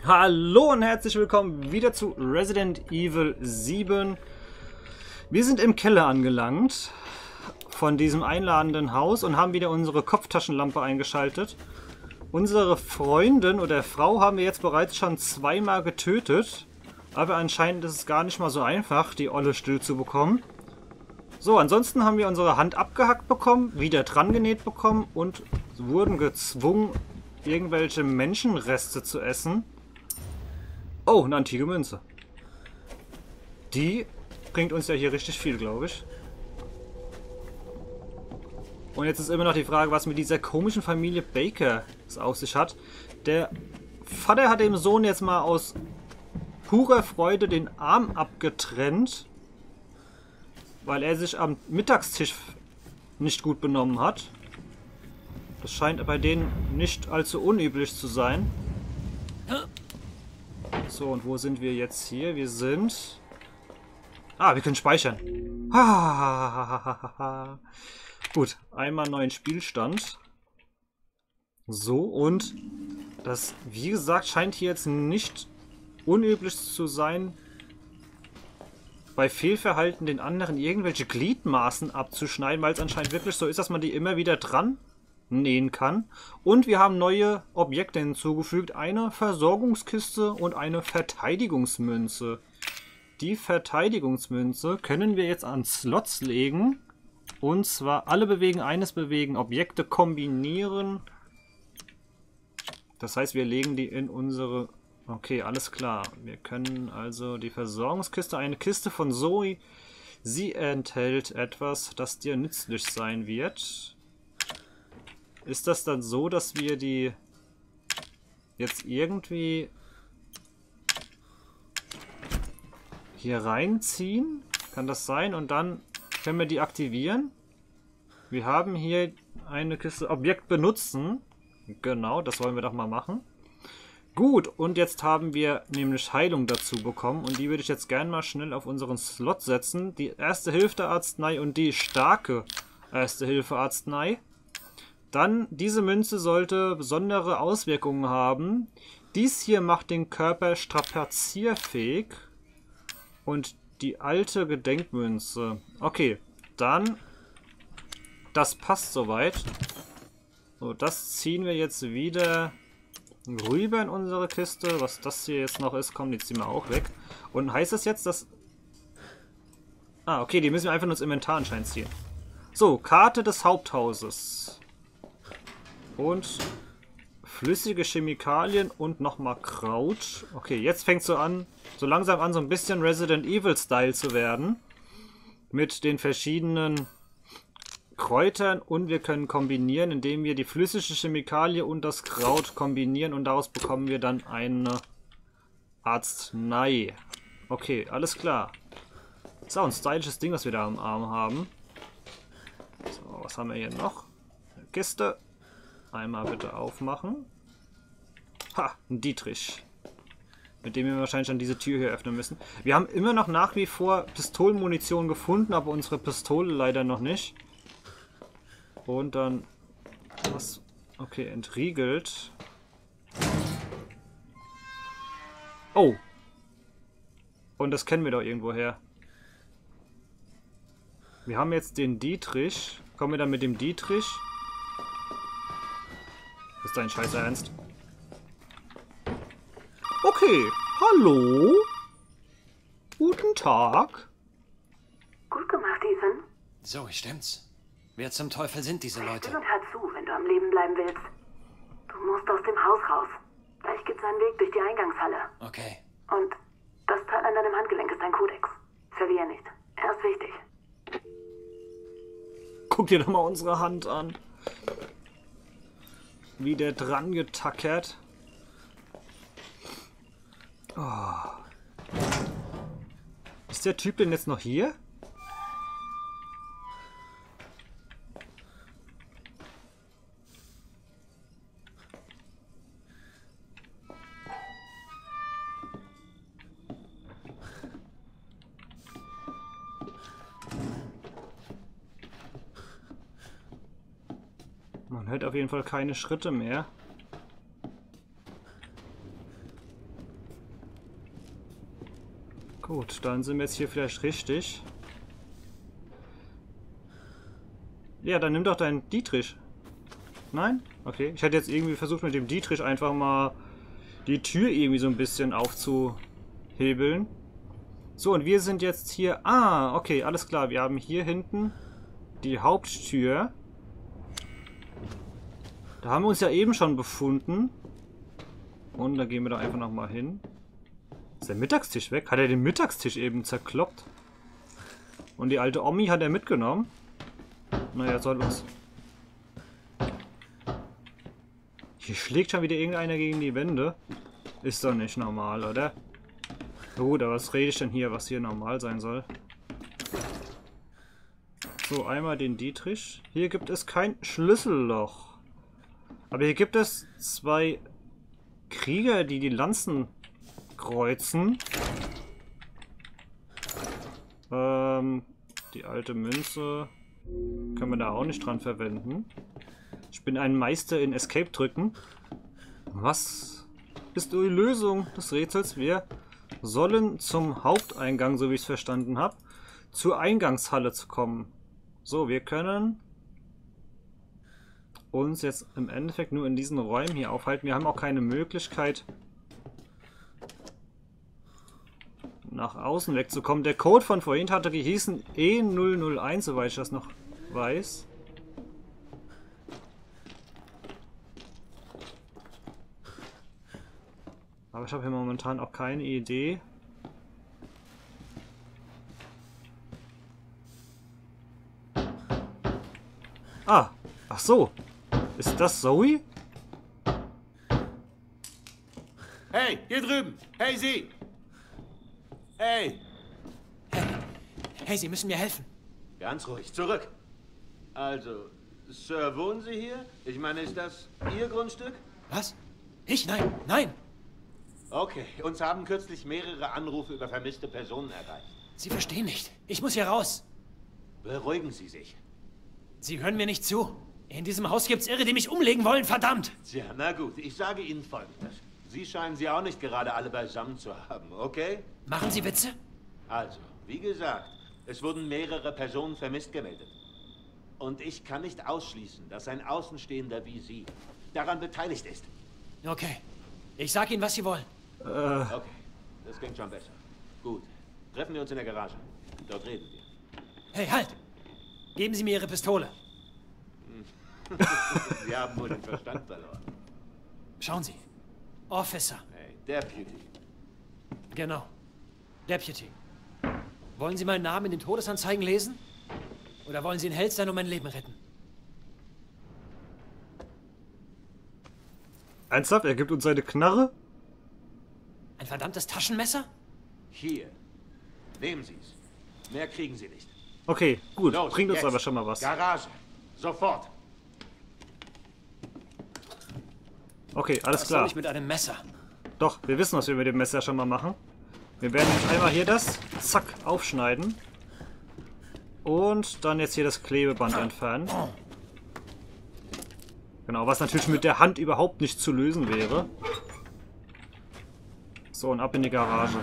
Hallo und herzlich willkommen wieder zu Resident Evil 7. Wir sind im Keller angelangt von diesem einladenden Haus und haben wieder unsere Kopftaschenlampe eingeschaltet. Unsere Freundin oder Frau haben wir jetzt bereits schon zweimal getötet, aber anscheinend ist es gar nicht mal so einfach, die Olle still zu bekommen. So, ansonsten haben wir unsere Hand abgehackt bekommen, wieder dran genäht bekommen und wurden gezwungen, irgendwelche Menschenreste zu essen. Oh, eine antike Münze. Die bringt uns ja hier richtig viel, glaube ich. Und jetzt ist immer noch die Frage, was mit dieser komischen Familie Baker es auf sich hat. Der Vater hat dem Sohn jetzt mal aus purer Freude den Arm abgetrennt, weil er sich am Mittagstisch nicht gut benommen hat. Das scheint bei denen nicht allzu unüblich zu sein. So, und wo sind wir jetzt hier? Wir sind... wir können speichern. Gut, einmal neuen Spielstand. So, und das, wie gesagt, scheint hier jetzt nicht unüblich zu sein, bei Fehlverhalten den anderen irgendwelche Gliedmaßen abzuschneiden, weil es anscheinend wirklich so ist, dass man die immer wieder dran nähen kann. Und wir haben neue Objekte hinzugefügt. Eine Versorgungskiste und eine Verteidigungsmünze. Die Verteidigungsmünze können wir jetzt an Slots legen. Und zwar alle bewegen, eines bewegen, Objekte kombinieren. Das heißt, wir legen die in unsere... Okay, alles klar. Wir können also die Versorgungskiste, eine Kiste von Zoe. Sie enthält etwas, das dir nützlich sein wird. Ist das dann so, dass wir die jetzt irgendwie hier reinziehen? Kann das sein? Und dann können wir die aktivieren. Wir haben hier eine Kiste Objekt benutzen. Genau, das wollen wir doch mal machen. Gut, und jetzt haben wir nämlich Heilung dazu bekommen. Und die würde ich jetzt gerne mal schnell auf unseren Slot setzen. Die Erste-Hilfe-Arznei und die starke Erste-Hilfe-Arznei. Dann, diese Münze sollte besondere Auswirkungen haben. Dies hier macht den Körper strapazierfähig. Und die alte Gedenkmünze. Okay, dann, das passt soweit. So, das ziehen wir jetzt wieder rüber in unsere Kiste. Was das hier jetzt noch ist, kommt, die ziehen wir auch weg. Und heißt das jetzt, dass... okay, die müssen wir einfach nur ins Inventar anscheinend ziehen. So, Karte des Haupthauses. Und flüssige Chemikalien und nochmal Kraut. Okay, jetzt fängt es so langsam an, so ein bisschen Resident Evil Style zu werden. Mit den verschiedenen Kräutern, und wir können kombinieren, indem wir die flüssige Chemikalie und das Kraut kombinieren, und daraus bekommen wir dann eine Arznei. Okay, alles klar. So, ein stylisches Ding, was wir da am Arm haben. So, was haben wir hier noch? Eine Kiste. Einmal bitte aufmachen. Ha, ein Dietrich. Mit dem wir wahrscheinlich dann diese Tür hier öffnen müssen. Wir haben immer noch nach wie vor Pistolenmunition gefunden, aber unsere Pistole leider noch nicht. Und dann... Was? Okay, entriegelt. Oh! Und das kennen wir doch irgendwo her. Wir haben jetzt den Dietrich. Kommen wir dann mit dem Dietrich? Ist dein Scheiß Ernst? Okay, hallo? Guten Tag. Gut gemacht, Ethan. So, stimmt's. Wer zum Teufel sind diese Leute? Still und hör zu, wenn du am Leben bleiben willst. Du musst aus dem Haus raus. Gleich gibt's einen Weg durch die Eingangshalle. Okay. Und das Teil an deinem Handgelenk ist dein Kodex. Verlier nicht. Er ist wichtig. Guck dir doch mal unsere Hand an. Wie der dran getackert. Oh. Ist der Typ denn jetzt noch hier? Man hört auf jeden Fall keine Schritte mehr. Gut, dann sind wir jetzt hier vielleicht richtig. Ja, dann nimm doch deinen Dietrich. Nein? Okay. Ich hätte jetzt irgendwie versucht, mit dem Dietrich einfach mal die Tür irgendwie so ein bisschen aufzuhebeln. So, und wir sind jetzt hier... Ah, okay, alles klar. Wir haben hier hinten die Haupttür. Da haben wir uns ja eben schon befunden. Und da gehen wir doch einfach nochmal hin. Ist der Mittagstisch weg? Hat er den Mittagstisch eben zerkloppt? Und die alte Omi hat er mitgenommen? Naja, soll los. Hier schlägt schon wieder irgendeiner gegen die Wände. Ist doch nicht normal, oder? Gut, aber was rede ich denn hier, was hier normal sein soll? So, einmal den Dietrich. Hier gibt es kein Schlüsselloch. Aber hier gibt es 2 Krieger, die die Lanzen kreuzen. Die alte Münze können wir da auch nicht dran verwenden. Ich bin ein Meister in Escape drücken. Was ist die Lösung des Rätsels? Wir sollen zum Haupteingang, so wie ich es verstanden habe, zur Eingangshalle zu kommen. So, wir können uns jetzt im Endeffekt nur in diesen Räumen hier aufhalten. Wir haben auch keine Möglichkeit, nach außen wegzukommen. Der Code von vorhin hatte gehießen E001, soweit ich das noch weiß. Aber ich habe hier momentan auch keine Idee. Ah, ach so. Ist das Zoe? Hey, hier drüben! Hey, Sie! Hey! Hey, Sie müssen mir helfen. Ganz ruhig, zurück! Also, Sir, wohnen Sie hier? Ich meine, ist das Ihr Grundstück? Was? Ich? Nein, nein! Okay, uns haben kürzlich mehrere Anrufe über vermisste Personen erreicht. Sie verstehen nicht. Ich muss hier raus. Beruhigen Sie sich. Sie hören mir nicht zu. In diesem Haus gibt's Irre, die mich umlegen wollen, verdammt! Tja, na gut, ich sage Ihnen Folgendes. Sie scheinen sie auch nicht gerade alle beisammen zu haben, okay? Machen Sie Witze? Also, wie gesagt, es wurden mehrere Personen vermisst gemeldet. Und ich kann nicht ausschließen, dass ein Außenstehender wie Sie daran beteiligt ist. Okay. Ich sag Ihnen, was Sie wollen. Okay, das klingt schon besser. Gut, treffen wir uns in der Garage. Dort reden wir. Hey, halt! Geben Sie mir Ihre Pistole. Sie haben wohl den Verstand verloren. Schauen Sie. Officer. Hey, Deputy. Genau. Deputy. Wollen Sie meinen Namen in den Todesanzeigen lesen? Oder wollen Sie ein Held sein und mein Leben retten? Ernsthaft? Er gibt uns seine Knarre? Ein verdammtes Taschenmesser? Hier. Nehmen Sie es. Mehr kriegen Sie nicht. Okay, gut. Los, Bringt uns jetzt. aber schon mal was. Garage. Sofort. Okay, alles Was soll klar. ich mit einem Messer? Doch, wir wissen, was wir mit dem Messer schon mal machen. Wir werden jetzt einmal hier das, zack, aufschneiden. Und dann jetzt hier das Klebeband entfernen. Genau, was natürlich mit der Hand überhaupt nicht zu lösen wäre. So, und ab in die Garage.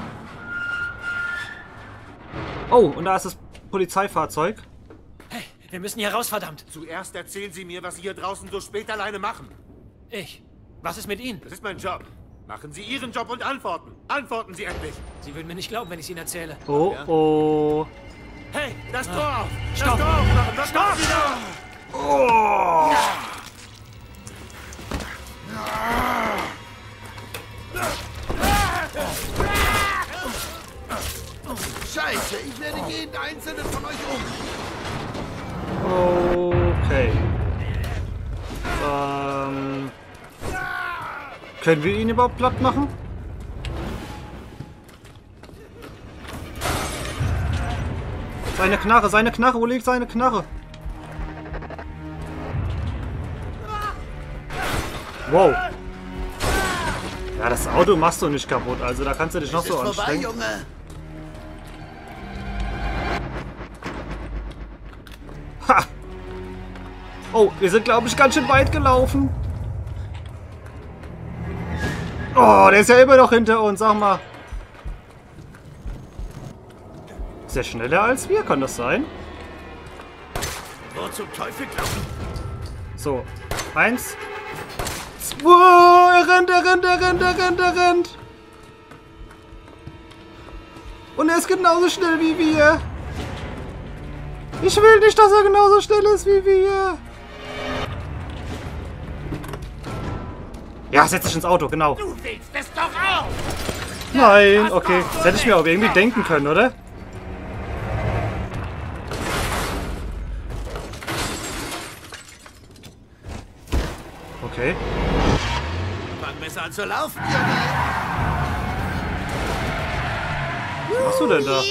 Oh, und da ist das Polizeifahrzeug. Hey, wir müssen hier raus, verdammt. Zuerst erzählen Sie mir, was Sie hier draußen so spät alleine machen. Ich. Was ist mit Ihnen? Das ist mein Job. Machen Sie Ihren Job und antworten. Antworten Sie endlich. Sie würden mir nicht glauben, wenn ich es Ihnen erzähle. Oh, Ja. oh. Hey, das Tor auf! Das Stopp! Tor aufmachen! Was machen Sie da? Oh. Scheiße, ich werde jeden einzelnen von euch Okay. Können wir ihn überhaupt platt machen? Seine Knarre, wo liegt seine Knarre? Wow. Ja, das Auto machst du nicht kaputt, also da kannst du dich noch so vorbei, anstrengen. Junge. Ha! Oh, wir sind, glaube ich, ganz schön weit gelaufen. Oh, der ist ja immer noch hinter uns, sag mal. Ist er schneller als wir? Kann das sein? Wo zum Teufel glauben? So. 1. 2. Er rennt. Und er ist genauso schnell wie wir. Ich will nicht, dass er genauso schnell ist wie wir. Ja, setz dich ins Auto, genau. Du willst es doch auch! Nein, okay. Das hätte ich mir aber irgendwie denken können, oder? Okay. Fang besser an zu laufen, Was machst du denn da?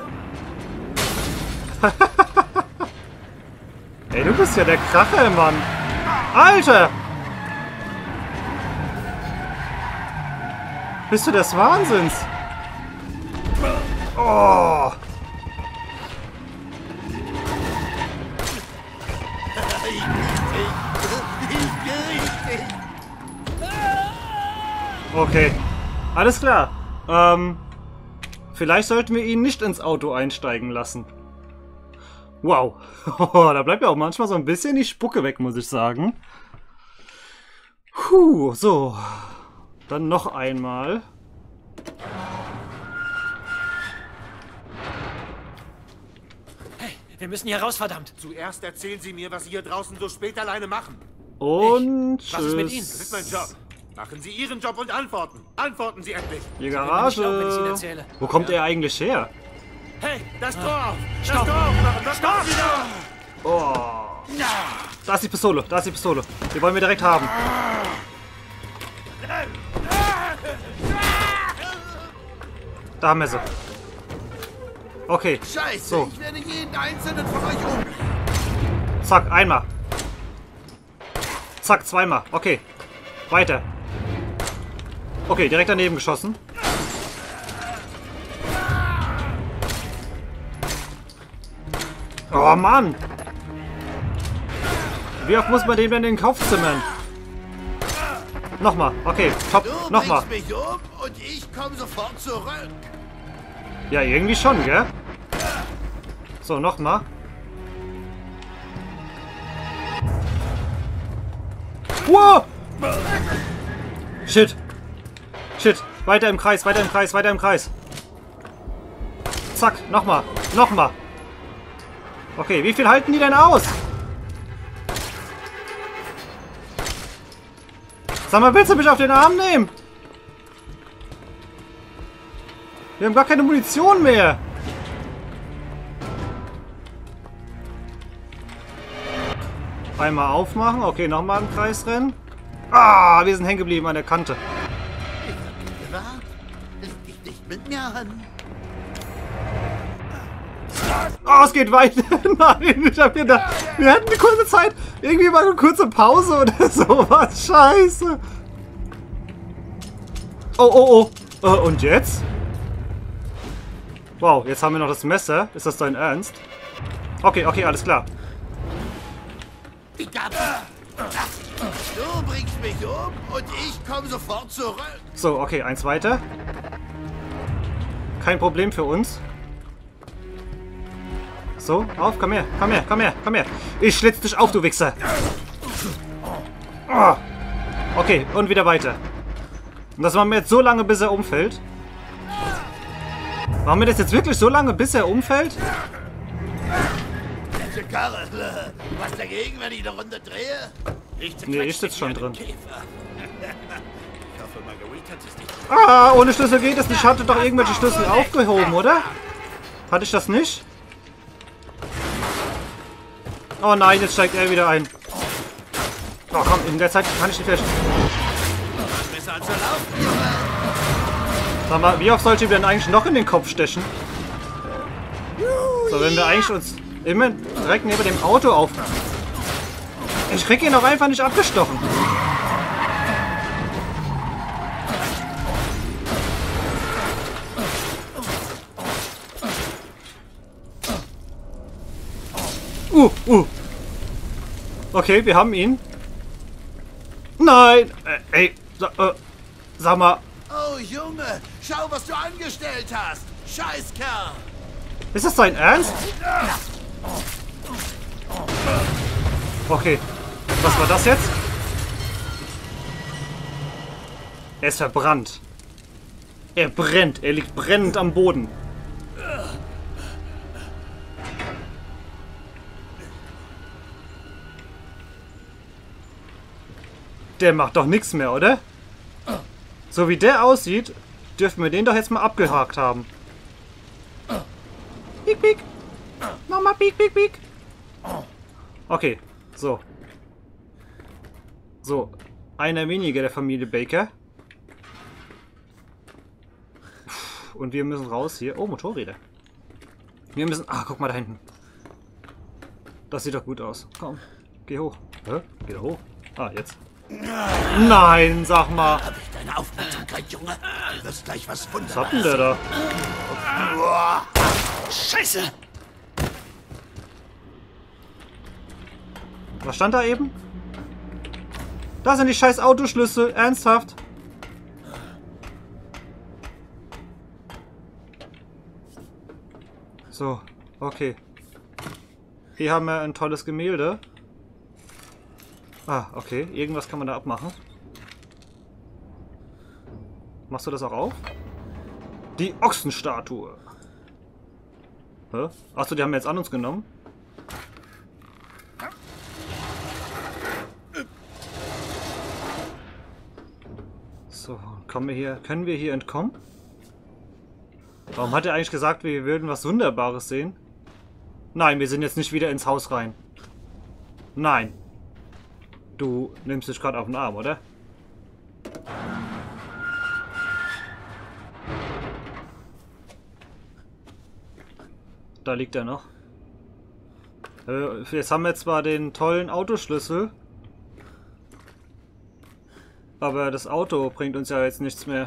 Ey, du bist ja der Kracher, Mann. Alter! Bist du des Wahnsinns? Oh! Okay. Alles klar. Vielleicht sollten wir ihn nicht ins Auto einsteigen lassen. Wow. Da bleibt ja auch manchmal so ein bisschen die Spucke weg, muss ich sagen. Puh, so. Dann noch einmal. Hey, wir müssen hier raus, verdammt. Zuerst erzählen Sie mir, was Sie hier draußen so spät alleine machen. Und Was ist mit Ihnen? Das ist mein Job. Machen Sie Ihren Job und antworten. Antworten Sie endlich. Die Wenn ich glaub, wenn ich Ihnen Garage. erzähle. Wo kommt er eigentlich her? Hey, Das Tor auf! Das Stopp. Tor aufmachen! Das Tor wieder! Oh. Da ist die Pistole. Da ist die Pistole. Die wollen wir direkt haben. Da haben wir sie. Okay. Scheiße, So. ich werde jeden einzelnen von euch um. Zack, einmal. Zack, zweimal. Okay. Weiter. Okay, direkt daneben geschossen. Oh Mann! Wie oft muss man dem denn in den Kopf zimmern? Nochmal. Okay, top. Du Nochmal. bringst mich um und ich komme sofort zurück. Ja, irgendwie schon, gell? So, nochmal. Wow! Shit. Shit. Weiter im Kreis, weiter im Kreis, weiter im Kreis. Zack, nochmal. Nochmal. Okay, wie viel halten die denn aus? Sag mal, willst du mich auf den Arm nehmen? Wir haben gar keine Munition mehr. Einmal aufmachen. Okay, nochmal im Kreis rennen. Ah, wir sind hängen geblieben an der Kante. Gewarnt? Es liegt nicht mit mir an. Oh, es geht weiter. Nein, ich hab gedacht, wir hatten eine kurze Zeit. Irgendwie mal eine kurze Pause oder sowas. Scheiße. Oh. Und jetzt? Wow, jetzt haben wir noch das Messer. Ist das dein Ernst? Okay, alles klar. Die Gabel. Du bringst mich um und ich komme sofort zurück. So, okay, eins weiter. Kein Problem für uns. So, auf, komm her. Ich schlitz dich auf, du Wichser. Oh. Okay, und wieder weiter. Und das machen wir jetzt so lange, bis er umfällt. Machen wir das jetzt wirklich so lange, bis er umfällt? Nette Karre. Was dagegen, wenn ich eine Runde drehe? Nee, ich sitze schon drin. Ich hoffe, Marguerite hat es nicht. Ah, ohne Schlüssel geht es nicht. Ich hatte doch irgendwelche Schlüssel aufgehoben, oder? Hatte ich das nicht? Oh nein, jetzt steigt er wieder ein. Oh komm, in der Zeit kann ich nicht fest. Besser als zu laufen. Sag mal, wie oft sollte ich denn eigentlich noch in den Kopf stechen? So, wenn wir eigentlich uns immer direkt neben dem Auto auf... Ich krieg ihn doch einfach nicht abgestochen. Okay, wir haben ihn. Nein! Ey, sag mal. Oh, Junge, schau, was du angestellt hast. Scheiß Kerl. Ist das dein Ernst? Okay. Was war das jetzt? Er ist verbrannt. Er brennt. Er liegt brennend am Boden. Der macht doch nichts mehr, oder? So wie der aussieht, dürfen wir den doch jetzt mal abgehakt haben. Piek, piek. Nochmal piek, piek, piek. Okay, so. So, einer weniger der Familie Baker. Und wir müssen raus hier. Oh, Motorräder. Wir müssen... Ah, guck mal da hinten. Das sieht doch gut aus. Komm, geh hoch. Hä? Geh da hoch. Ah, jetzt. Nein, sag mal. Hab ich deine Aufmerksamkeit, Junge? Du wirst gleich was Wunderbares. Was hat denn der da? Scheiße! Was stand da eben? Da sind die scheiß Autoschlüssel. Ernsthaft? So, okay. Hier haben wir ein tolles Gemälde. Ah, okay. Irgendwas kann man da abmachen. Machst du das auch auf? Die Ochsenstatue. Hä? Achso, die haben wir jetzt an uns genommen. So, kommen wir hier. Können wir hier entkommen? Warum hat er eigentlich gesagt, wir würden was Wunderbares sehen? Nein, wir sind jetzt nicht wieder ins Haus rein. Nein. Du nimmst dich gerade auf den Arm, oder? Da liegt er noch. Jetzt haben wir zwar den tollen Autoschlüssel, aber das Auto bringt uns ja jetzt nichts mehr.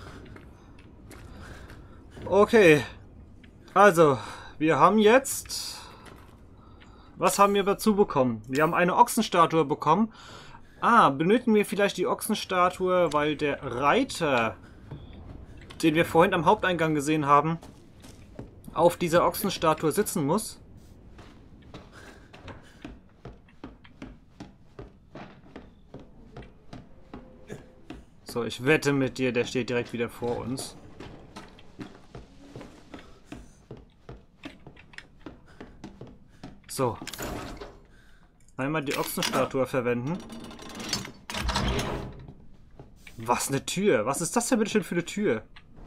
Okay. Also, wir haben jetzt... Was haben wir dazu bekommen? Wir haben eine Ochsenstatue bekommen. Ah, benötigen wir vielleicht die Ochsenstatue, weil der Reiter, den wir vorhin am Haupteingang gesehen haben, auf dieser Ochsenstatue sitzen muss? So, ich wette mit dir, der steht direkt wieder vor uns. So. Einmal die Ochsenstatue verwenden. Was, eine Tür? Was ist das denn bitte schön für eine Tür?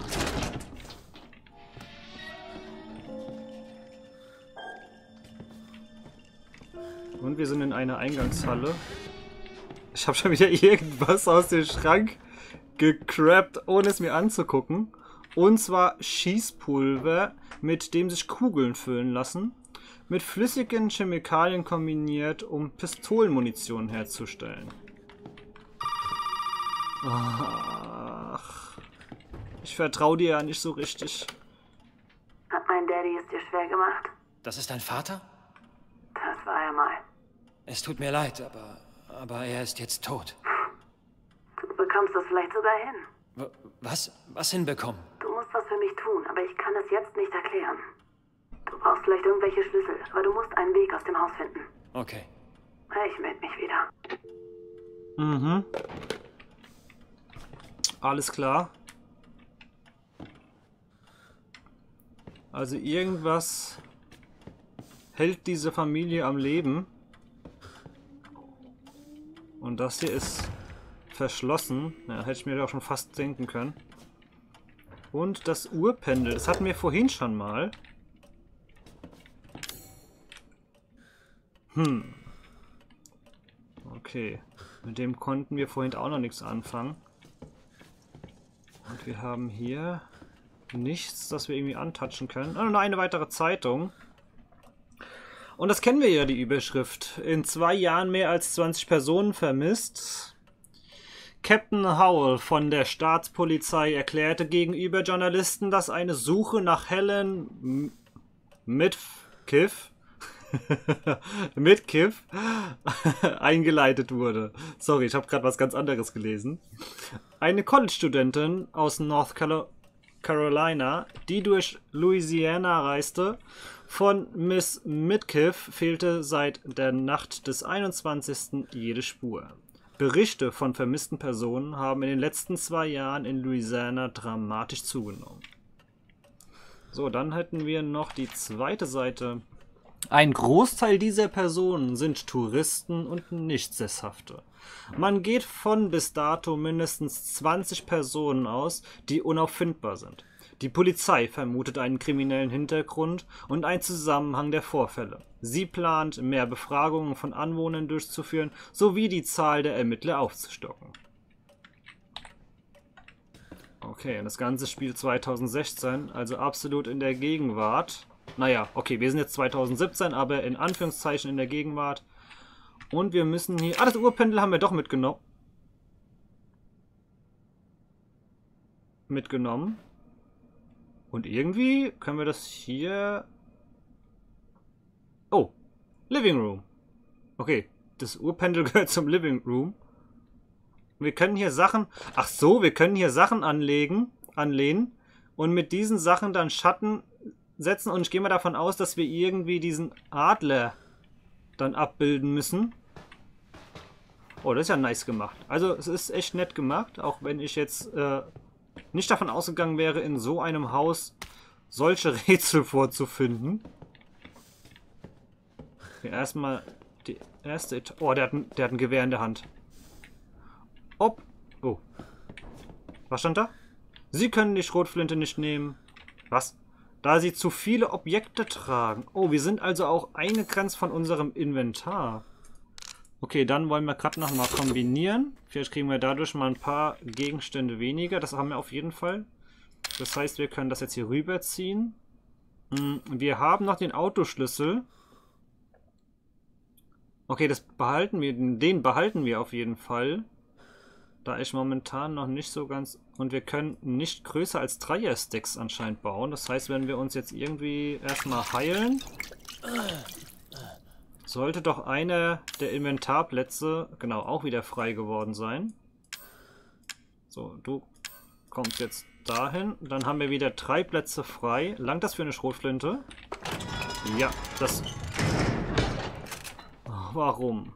Und wir sind in einer Eingangshalle. Ich habe schon wieder irgendwas aus dem Schrank gecrappt, ohne es mir anzugucken. Und zwar Schießpulver, mit dem sich Kugeln füllen lassen. Mit flüssigen Chemikalien kombiniert, um Pistolenmunition herzustellen. Ach, ich vertraue dir ja nicht so richtig. Hat mein Daddy es dir schwer gemacht? Das ist dein Vater? Das war er mal. Es tut mir leid, aber er ist jetzt tot. Du bekommst das vielleicht sogar hin. Was? Was hinbekommen? Du musst was für mich tun, aber ich kann es jetzt nicht erklären. Du brauchst vielleicht irgendwelche Schlüssel, aber du musst einen Weg aus dem Haus finden. Okay. Ich melde mich wieder. Mhm. Alles klar. Also irgendwas hält diese Familie am Leben. Und das hier ist verschlossen. Ja, hätte ich mir doch schon fast denken können. Und das Uhrpendel, das hatten wir vorhin schon mal. Okay. Mit dem konnten wir vorhin auch noch nichts anfangen. Und wir haben hier nichts, das wir irgendwie antatschen können. Ah, nur eine weitere Zeitung. Und das kennen wir ja, die Überschrift. In 2 Jahren mehr als 20 Personen vermisst. Captain Howell von der Staatspolizei erklärte gegenüber Journalisten, dass eine Suche nach Helen Midkiff eingeleitet wurde. Sorry, ich habe gerade was ganz anderes gelesen. Eine College-Studentin aus North Carolina, die durch Louisiana reiste. Von Miss Midkiff fehlte seit der Nacht des 21. jede Spur. Berichte von vermissten Personen haben in den letzten 2 Jahren in Louisiana dramatisch zugenommen. So, dann hätten wir noch die zweite Seite. Ein Großteil dieser Personen sind Touristen und Nichtsesshafte. Man geht von bis dato mindestens 20 Personen aus, die unauffindbar sind. Die Polizei vermutet einen kriminellen Hintergrund und einen Zusammenhang der Vorfälle. Sie plant, mehr Befragungen von Anwohnern durchzuführen, sowie die Zahl der Ermittler aufzustocken. Okay, das Ganze spielt 2016, also absolut in der Gegenwart. Naja, okay, wir sind jetzt 2017, aber in Anführungszeichen in der Gegenwart. Und wir müssen hier... Ah, das Urpendel haben wir doch mitgenommen. Und irgendwie können wir das hier... Oh, Living Room. Okay, das Urpendel gehört zum Living Room. Wir können hier Sachen... Ach so, wir können hier Sachen anlehnen und mit diesen Sachen dann Schatten setzen. Und ich gehe mal davon aus, dass wir irgendwie diesen Adler dann abbilden müssen. Oh, das ist ja nice gemacht. Also es ist echt nett gemacht, auch wenn ich jetzt nicht davon ausgegangen wäre, in so einem Haus solche Rätsel vorzufinden. Okay, erstmal die erste Etage. Oh, der hat ein Gewehr in der Hand. Oh. Was stand da? Sie können die Schrotflinte nicht nehmen. Was? Da sie zu viele Objekte tragen. Oh, wir sind also auch eingegrenzt von unserem Inventar. Okay, dann wollen wir gerade nochmal kombinieren. Vielleicht kriegen wir dadurch mal ein paar Gegenstände weniger. Das haben wir auf jeden Fall. Das heißt, wir können das jetzt hier rüberziehen. Wir haben noch den Autoschlüssel. Okay, den behalten wir auf jeden Fall. Da ich momentan noch nicht so ganz... Und wir können nicht größer als 3er-Stacks anscheinend bauen. Das heißt, wenn wir uns jetzt irgendwie erstmal heilen, sollte doch einer der Inventarplätze, genau, auch wieder frei geworden sein. So, du kommst jetzt dahin. Dann haben wir wieder 3 Plätze frei. Langt das für eine Schrotflinte? Ja, das... Warum?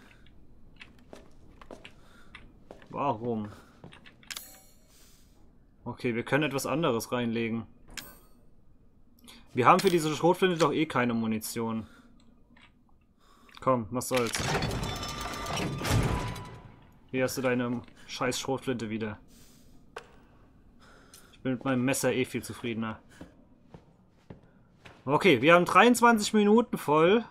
Warum? Okay, wir können etwas anderes reinlegen. Wir haben für diese Schrotflinte doch eh keine Munition. Komm, was soll's. Hier hast du deine scheiß Schrotflinte wieder. Ich bin mit meinem Messer eh viel zufriedener. Okay, wir haben 23 Minuten voll.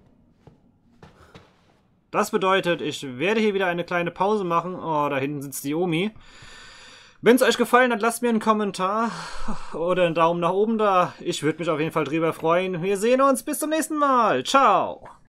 Das bedeutet, ich werde hier wieder eine kleine Pause machen. Oh, da hinten sitzt die Omi. Wenn es euch gefallen hat, lasst mir einen Kommentar oder einen Daumen nach oben da. Ich würde mich auf jeden Fall drüber freuen. Wir sehen uns. Bis zum nächsten Mal. Ciao.